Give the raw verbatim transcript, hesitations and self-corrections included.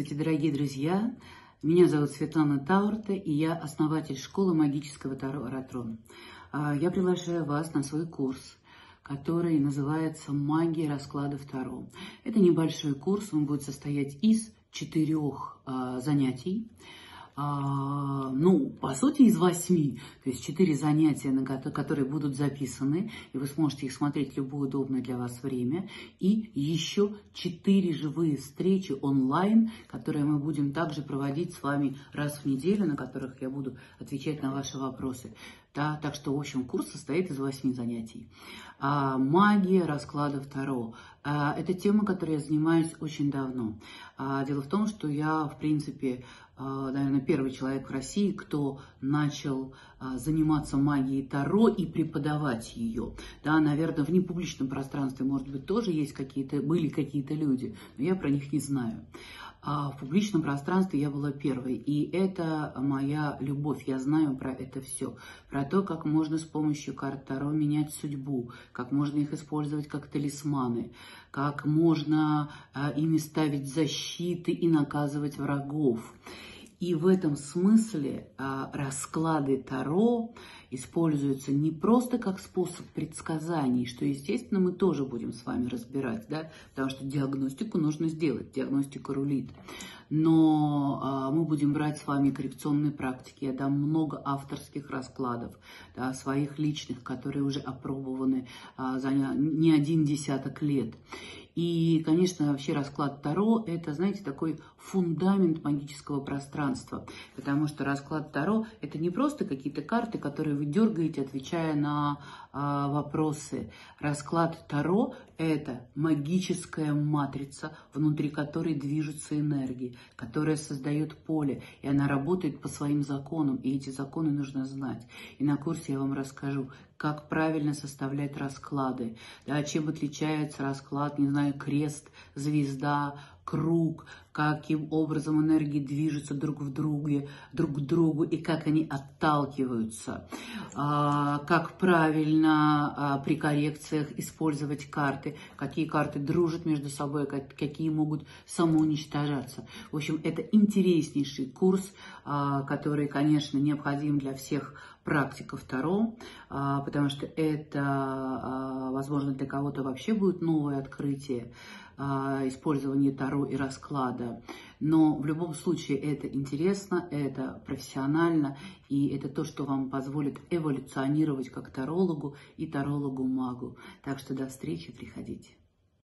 Здравствуйте, дорогие друзья! Меня зовут Светлана Таурте, и я основатель школы магического Таро Оратрон. Я приглашаю вас на свой курс, который называется «Магия раскладов Таро». Это небольшой курс, он будет состоять из четырех занятий. А, ну, по сути, из восьми, то есть четыре занятия, на которые будут записаны, и вы сможете их смотреть в любое удобное для вас время, и еще четыре живые встречи онлайн, которые мы будем также проводить с вами раз в неделю, на которых я буду отвечать на ваши вопросы. Да, так что, в общем, курс состоит из восьми занятий. А, магия раскладов Таро. А, это тема, которой я занимаюсь очень давно. А, дело в том, что я, в принципе, а, наверное, первый человек в России, кто начал а, заниматься магией Таро и преподавать ее. Да, наверное, в непубличном пространстве, может быть, тоже есть какие-то, были какие-то люди, но я про них не знаю. А в публичном пространстве я была первой, и это моя любовь, я знаю про это все, про то, как можно с помощью карт Таро менять судьбу, как можно их использовать как талисманы, как можно а, ими ставить защиты и наказывать врагов. И в этом смысле а, расклады Таро используются не просто как способ предсказаний, что, естественно, мы тоже будем с вами разбирать, да, потому что диагностику нужно сделать, диагностика рулит. Но а, мы будем брать с вами коррекционные практики, я дам много авторских раскладов, да, своих личных, которые уже опробованы а, за не один десяток лет. И, конечно, вообще расклад Таро – это, знаете, такой фундамент магического пространства, потому что расклад Таро – это не просто какие-то карты, которые вы дергаете, отвечая на а, вопросы. Расклад Таро – это магическая матрица, внутри которой движутся энергии, которая создает поле, и она работает по своим законам, и эти законы нужно знать. И на курсе я вам расскажу, как правильно составлять расклады, да, чем отличается расклад, не знаю, крест, звезда, круг, каким образом энергии движутся друг в друге, друг к другу и как они отталкиваются, а, как правильно а, при коррекциях использовать карты, какие карты дружат между собой, как, какие могут самоуничтожаться. В общем, это интереснейший курс, а, который, конечно, необходим для всех практиков Таро, а, потому что это, а, возможно, для кого-то вообще будет новое открытие, использование Таро и расклада. Но в любом случае это интересно, это профессионально, и это то, что вам позволит эволюционировать как тарологу и тарологу-магу. Так что до встречи, приходите.